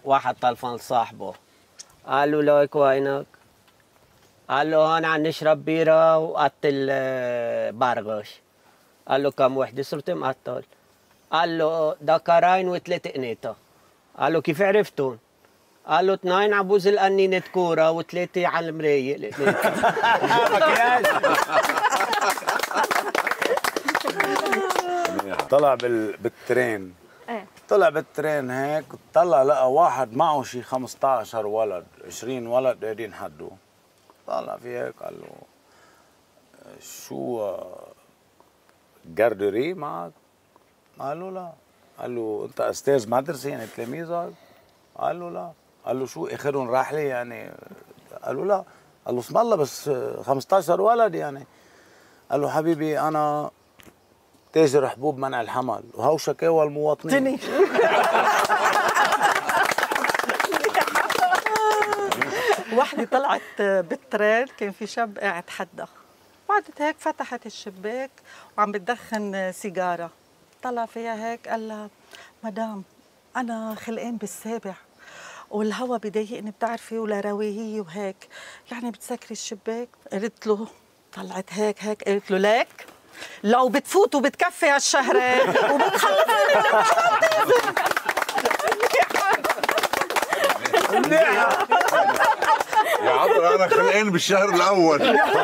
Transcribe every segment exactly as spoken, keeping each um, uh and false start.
واحد طلفان صاحبه قال له ليك وينك؟ قال له هون عم نشرب بيرة وقتل برغش. قال له كم وحدة؟ صرت مقتل. قال له دكرين وثلاث قنيطة. قال له كيف عرفتون؟ قال له اثنين عبوز القنينة كورة وثلاثة على المراية. طلع بال... بالترين طلع بالترين هيك طلع لقى واحد معه شي خمسة عشر ولد عشرين ولد قاعدين حدوه. طلع في هيك قال له شو جاردري معك؟ قال له لا. قال له انت استاذ مدرسه يعني تلاميذك؟ قال له لا. قال له شو اخرهم راحله يعني؟ قال له لا. قال له اسم الله بس خمسة عشر ولد يعني. قال له حبيبي انا تاجر حبوب منع الحمل وهو شكاوى المواطنين. وحده طلعت بالترين كان في شاب قاعد حدها، بعدت هيك فتحت الشباك وعم بتدخن سيجاره، طلع فيها هيك قال لها مدام انا خلقان بالسابع والهوا بضايقني بتعرفي ولا رواهيه وهيك يعني بتسكري الشباك. قالت له طلعت هيك هيك قالت له ليك لو بتفوت وبتكفي هالشهرين وبتخلصني منيحة يا عطر انا خلقان بالشهر الاول.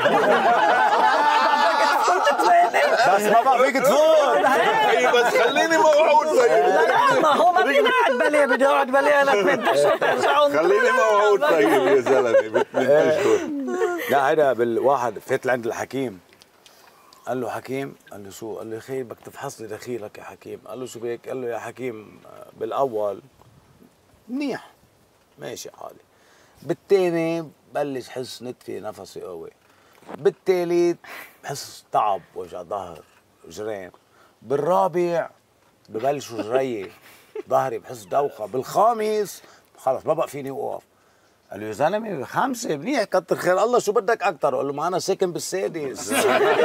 بس ما بقى فيك تفوت. اي بس خليني موعود. طيب لا لا ما هو ما بدي قاعد بالي بدي اقعد بالي انا ثمان اشهر ترجعون. خليني موعود. طيب يا زلمه بثمان اشهر. لا هيدا بالواحد فات لعند الحكيم قال له حكيم. قال له شو؟ قال له يا اخي بدك تفحص لي دخيلك يا حكيم. قال له شو بك؟ قال له يا حكيم بالاول منيح ماشي حالي، بالثاني بلش حس نتفي نفسي قوي، بالثالث بحس تعب وجع ظهر جرين، بالرابع ببلشوا جريه ظهري بحس دوخه، بالخامس خلص ما بقى فيني اوقف. قال له يا زلمه خمسه منيح كتر خير الله شو بدك اكثر؟ قال له ما انا ساكن بالسادس.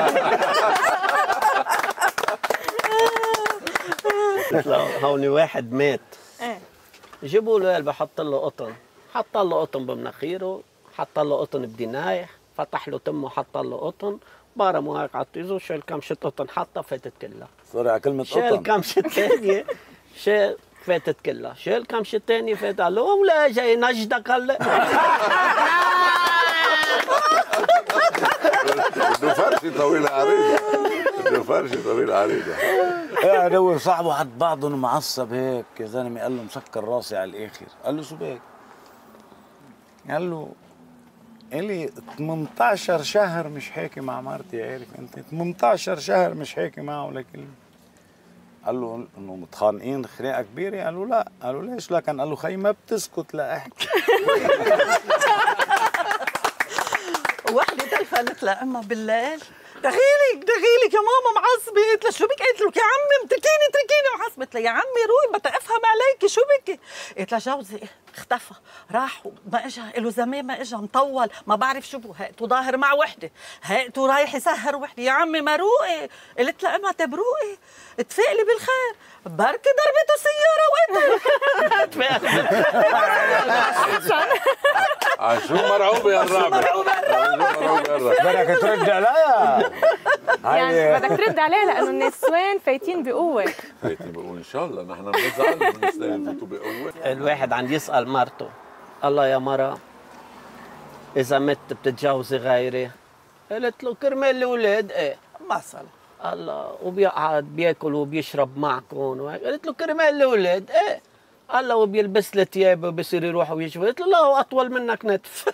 هون واحد مات جيبوا له قلبه حط له قطن، حط له قطن بمناخيره، حط له قطن بدنايح، فتح له تمه حط له قطن، برموا هيك على الطيزو، شال كمشة قطن حطها فاتت كلها. سوري على كلمة قطن. شال كمشة ثانية شال فاتت كلها، شال كمشة ثانية فاتت. قال له ولا جاي نجدك هلا. بده فرشة طويلة عريضة. بده فرشة طويلة عريضة. قاعد هو وصاحبه حد بعضهم معصب هيك يا زلمه. قال له مسكر راسي على الاخر. قال له شو بك؟ قال له الي ثمانية عشر شهر مش حاكي مع مرتي، عارف انت ثمانية عشر شهر مش حاكي معه ولا كلمه. قال له انه متخانقين خناقه كبيره؟ قال له لا. قال له ليش لكن؟ قال له خي ما بتسكت لاحكي. وحده تلفنت لامها بالليل دخيلك دخيلك يا ماما معصبه. قلت لها شو بك؟ قلت له يا عمي اتركيني اتركيني معصبه. قلت لها يا عمي روحي بدي افهم عليكي شو بك؟ قلت لها جوزي اختفى راح ما اجى له زمان ما اجى مطول ما بعرف شو بو. هقته ظاهر مع وحده، هقته رايح يسهر وحده. يا عمي ما روقي. قلت لها امها تبروقي تفائلي بالخير بركي ضربته سياره وقتل. شو مرعوبة يا الرابع؟ مرعوبة الرابع. بدك ترد عليها. يعني بدك ترد عليه لانه النسوان فايتين بقوه. فايتين بقوه ان شاء الله. نحن بنزعل النسوان يفوتوا بقوه. الواحد عم يسأل مرته الله يا مرة إذا مت بتتجوزي غيري؟ قالت له كرمال الأولاد. إيه مثلا الله وبيقعد بياكل وبيشرب معكم. قالت له كرمال الاولاد. ايه الله وبيلبس له ثياب وبصير يروح ويجي. قلت له لا هو اطول منك نتف.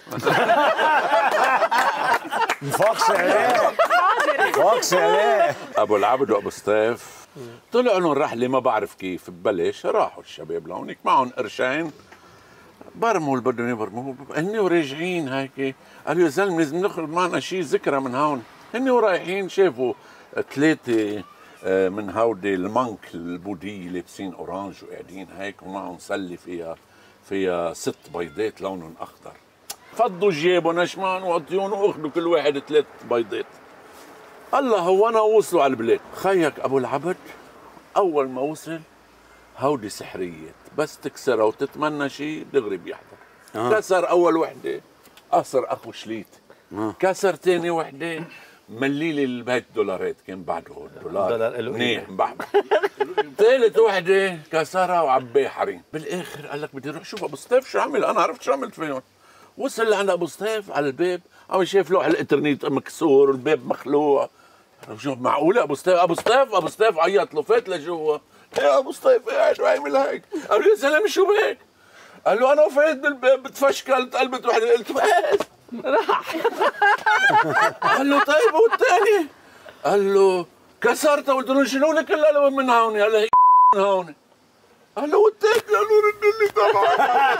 مفاقسة عليه مفاقسة عليه. ابو العبد وابو سطيف طلعوا لهم رحله ما بعرف كيف ببلش. راحوا الشباب لهونيك معهم قرشين برموا اللي بدهم يبرموا. هن وراجعين هيك قالوا يا زلمه لازم ناخذ معنا شيء ذكرى من هون. هن ورايحين شافوا ثلاثه من هودي المنك البودية لابسين اورانج وقاعدين هيك ومعهم سله فيها فيها ست بيضات لونهم اخضر. فضوا جيبوا نشمان وعطيون واخذوا كل واحد ثلاث بيضات. الله هو انا وصلوا على البلاد. خيك ابو العبد اول ما وصل هودي سحرية، بس تكسرها وتتمنى شيء دغري بيحضر. آه. كسر أول وحدة قصر أخو شليت. آه. كسر تاني وحدة مليلي المية دولارات، كان بعده الدولار منيح مبحبح. ثالث وحدة كسرها وعبيه حريم. بالآخر قال لك بدي أروح شوف أبو سطيف شو عمل، أنا عرفت شو عملت فيهم. وصل لعند أبو سطيف على الباب، عم شايف لوح الإنترنت مكسور، الباب مخلوع. شوف معقولة أبو سطيف أبو سطيف أبو سطيف عيط له، فات لجوا. يا أبو سطيف قاعد وعامل هيك. قال له يا زلمة شو بك؟ قال له أنا فات بالباب بتفشكلت قلبت وحدة. قلت بس راح. قال له طيب والثاني؟ قال له كسرتها. قلت له شنو لك الا من هون؟ قال له هي من هون. قال له والثاني؟ قال له رد لي تبعك.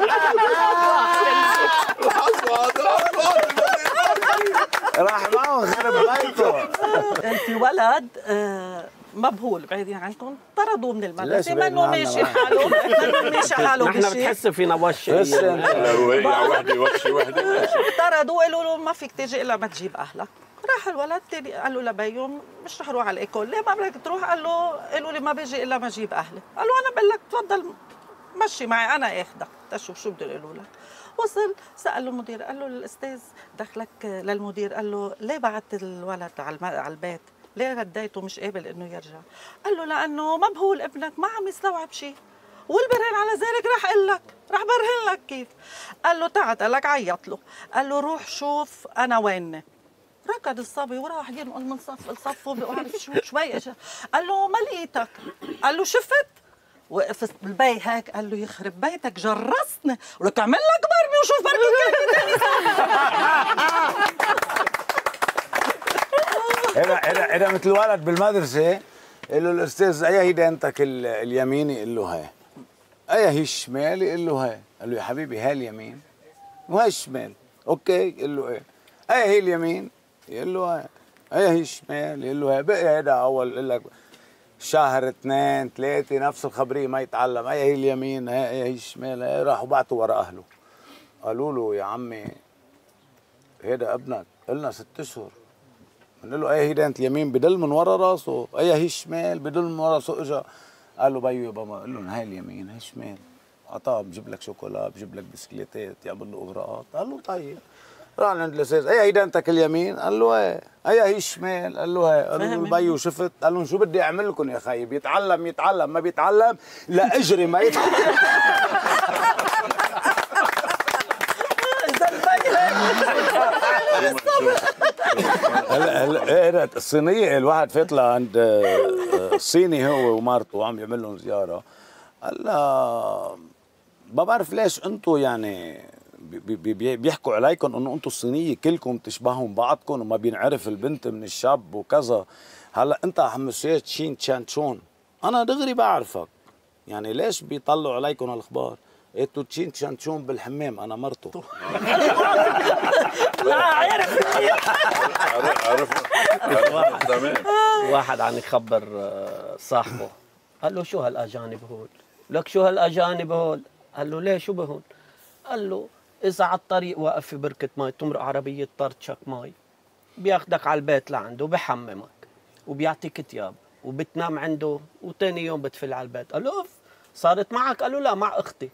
راح معه خرب بيته. في ولد آه مبهول بعيدين عنكم، طردوه من المدرسه، منه ماشي حاله، منه ماشي حاله نحن بتحس فينا وش وقع وحده وش وحده. طردوه قالوا له ما فيك تيجي الا ما تجيب اهلك. راح الولد تاني قال له لبيهم مش رح اروح على الايكول. ليه ما بدك تروح؟ قال له قالوا لي ما بيجي الا ما اجيب اهلي. قال له انا بقول لك تفضل مشي معي انا اخذك تشوف شو بده يقولوا لك. وصل سال المدير، قال له الاستاذ دخلك للمدير، قال له ليه بعت الولد على البيت؟ ليه رديته مش قابل انه يرجع؟ قال له لانه مبهول ابنك ما عم يستوعب شيء، والبرهان على ذلك رح اقول لك، رح برهن لك كيف. قال له تعال، قال لك عيط له، قال له روح شوف انا ويني. ركض الصبي وراح ينقل من صف لصف وبعرف شو شوي اجى. قال له ما لقيتك. قال له شفت؟ وقف بالبي هيك قال له يخرب بيتك جرسني، ولك اعمل لك برمي وشوف بركي هذا هذا هذا مثل ولد بالمدرسه قال له الاستاذ اي هي دانتك اليمين؟ يقول له هاي. اي هي الشمال؟ يقول له هاي. قال له يا حبيبي هاي اليمين وهاي الشمال. اوكي. يقول له ايه؟ اي هي اليمين؟ يقول له هاي. اي هي الشمال؟ يقول له هاي. بقي هذا اول يقول لك شهر اثنين ثلاثه نفس الخبريه ما يتعلم. اي هي اليمين؟ اي هي الشمال؟ هي راحوا بعتوا ورا اهله قالوا له يا عمي هذا ابنك قلنا ست اشهر قال له اي هي دانت اليمين؟ بدل من ورا راسه. اي هي الشمال؟ بدل من ورا راسه. اجى قال له بيو بابا، قال له هاي اليمين هاي الشمال. اعطاه بجيب لك شوكولا بجيب لك بسكليتات يعمل له اغراءات. قال له طيب. راح عند الاستاذ اي هي دانتك اليمين؟ قال له ايه. اي هي الشمال؟ قال له ايه. قال له بيو شفت؟ قال لهم شو بدي اعمل لكم يا خيي؟ بيتعلم يتعلم ما بيتعلم لا اجري ما يتعلم. هلا هلا الصينيه الواحد فات لعند الصيني هو ومرته وعم يعمل لهم زياره. قال لها ما بعرف ليش انتم يعني بي بي بيحكوا عليكم انه انتم الصينيه كلكم تشبهوا بعضكم وما بينعرف البنت من الشاب وكذا. هلا انت حمشيت تشين تشان تشون، انا دغري بعرفك، يعني ليش بيطلعوا عليكم هالاخبار؟ انتوا تشين تشان تشون بالحمام، انا مرته. لا عرف عرف تمام. واحد عم يخبر صاحبه، قال له شو هالاجانب هول؟ لك شو هالاجانب هول؟ قال له ليه شو بهون؟ قال له اذا على الطريق واقف في بركه مي تمرق عربيه طرتشك مي، بياخدك على البيت لعنده وبحممك وبيعطيك ثياب وبتنام عنده وثاني يوم بتفل على البيت. قال له اوف صارت معك؟ قال له لا مع اختي.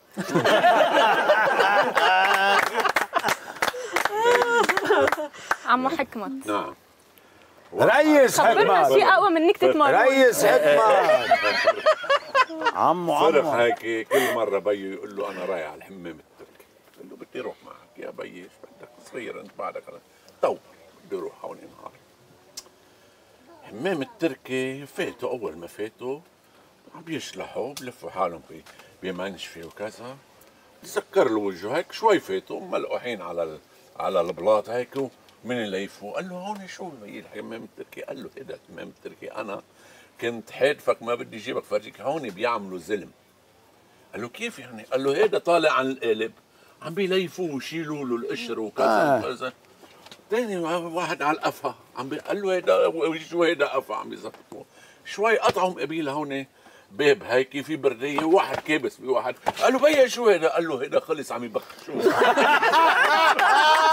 عمو حكمت نعم ريس خبرنا حكمت. شيء اقوى من نكتة مرة. ريس حكمت. عمو صرف عمو هيك كل مره بيو يقول له انا رايح على الحمام التركي. قال له بدي اروح معك يا بيي، ايش بدك صغير انت بعدك. تو بدي اروح هون نهار الحمام التركي. فاتوا اول ما فاتوا عم بيشلحوا بلفوا حالهم بمنشفي وكذا. تذكر له وجهه هيك شوي فاتوا ملقوحين على ال... على البلاط هيك من اللي يفوق. قال له هون شو هي الحمام التركي؟ قال له هذا الحمام التركي انا كنت حادفك ما بدي اجيبك فرجيك، هون بيعملوا زلم. قال له كيف يعني؟ قال له هيدا طالع عن القالب عم بيليفوه ويشيلوا له القشر وكذا وكذا. ثاني واحد على القفا عم بي... قال له هيدا شو هيدا قفا عم بيزقطوه. شوي قطعوا مقابيل هون باب هيك في برديه وواحد كابس بواحد. قال له بيا شو هيدا؟ قال له هيدا خلص عم يبخشوه.